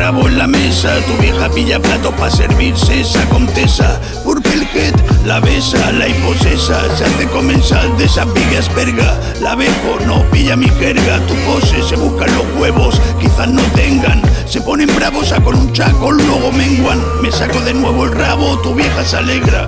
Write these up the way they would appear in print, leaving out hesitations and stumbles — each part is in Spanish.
rabo en la mesa. Tu vieja pilla plato pa' servirse esa contesa. Purplehead la besa, la hiposesa. Se hace comensal de esa piga asperga. La abejo no pilla mi jerga. Tu pose se buscan los huevos, quizás no tengan. Se ponen bravos a con un chaco, luego menguan. Me saco de nuevo el rabo, tu vieja se alegra.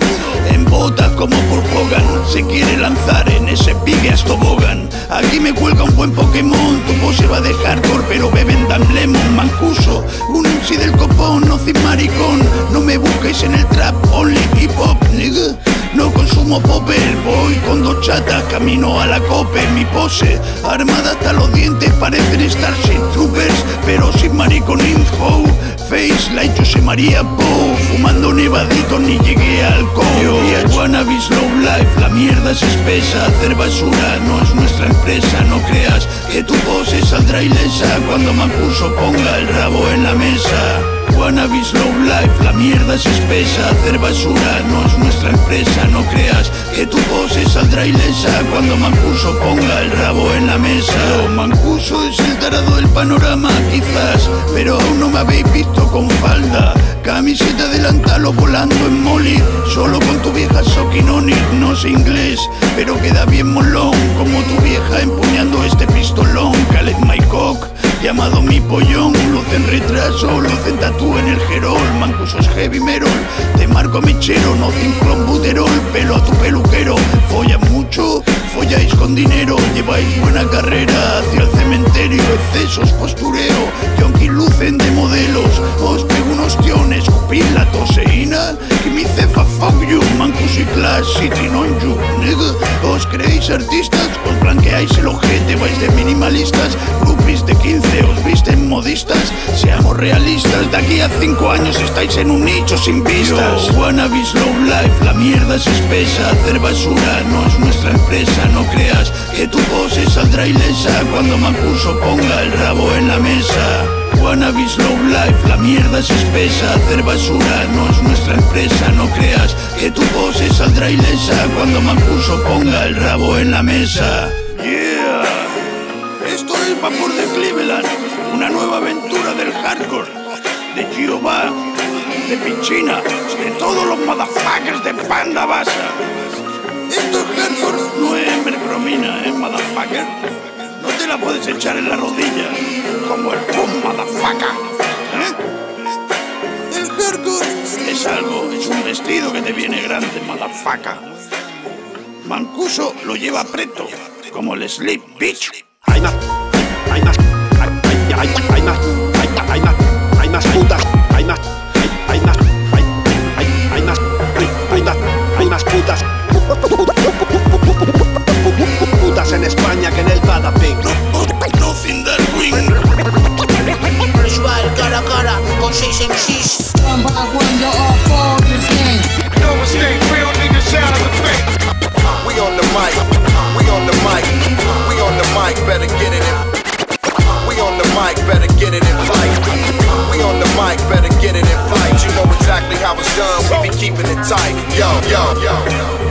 En botas como por Hogan, se quiere lanzar en ese pigas tobogán. Aquí me cuelga un buen Pokémon, tu pose va de hardcore pero beben Dan Lemon. Mancuso, un MC del copón, no sin maricón. No me busquéis en el trap, only hip hop, nigga. No consumo popper, voy con dos chatas, camino a la cope. Mi pose, armada hasta los dientes, parecen Starship Troopers, pero sin mariconín, ho. Face like José María Po, fumando nevadito ni llegué al alcohol. Y wannabe slow life, la mierda es espesa. Hacer basura no es nuestra empresa. No creas que tu pose saldrá ilesa cuando Mancuso ponga el rabo en la mesa. Wannabe slow life, la mierda es espesa. Hacer basura no es nuestra empresa. No creas que tu pose saldrá ilesa cuando Mancuso ponga el rabo en la mesa. Mancuso es el tarado del panorama quizás, pero aún no me habéis visto con falda, camiseta delantal o volando en molly. Solo con tu vieja Sokinoni, no sé inglés, pero queda bien molón. Como tu vieja empuñando este pistolón. Khaled my cock, llamado mi pollón. Luz en retraso, luz en tatú en el gerol. Mancuso es heavy metal, te marco mechero. No ciclombuterol, pelo a tu peluquero. Follan mucho, folláis con dinero. Lleváis buena carrera hacia el cementerio. Excesos, postureo, yonki lucen de modelos. Os pego unos tiones, escupir la toseína. Que mi cefa fuck you, Mancuso y Clash City non you, nigga. Os creéis artistas, os blanqueáis el ojete. Vais de minimalistas, groupies de 15 os visten modistas. Seamos realistas, de aquí a 5 años estáis en un nicho sin vistas. Yo, wannabe slow life, la mierda es espesa. Hacer basura no es nuestra empresa. No creas que tu pose saldrá ilesa cuando Mancuso ponga el rabo en la mesa. Wannabe slow life, la mierda es espesa. Hacer basura no es nuestra empresa. No creas que tu pose saldrá ilesa cuando Mancuso ponga el rabo en la mesa. Yeah, esto es Vapor de Cleveland, una nueva aventura del hardcore, de Jehová, de Pichina, de todos los motherfuckers de Panda Basa. Esto es hardcore, no es mercromina, motherfucker. No te la puedes echar en la rodilla, como el pum, motherfucker. El hardcore es algo, es un vestido que te viene grande, motherfucker. Mancuso lo lleva preto, como el Sleep Bitch. Hay más putas, hay más putas en España que en el Badaping. Nothing that wing. Visual cara a cara con 6 MCs. One by one, you're all for this game. No mistake, real niggas sound the fake. We on the mic, we on the mic, we on the mic, better get it in. We on the mic, better get it in flight. We on the mic, better get it in flight. You know exactly how it's done, we be keeping it tight. Yo, yo, yo.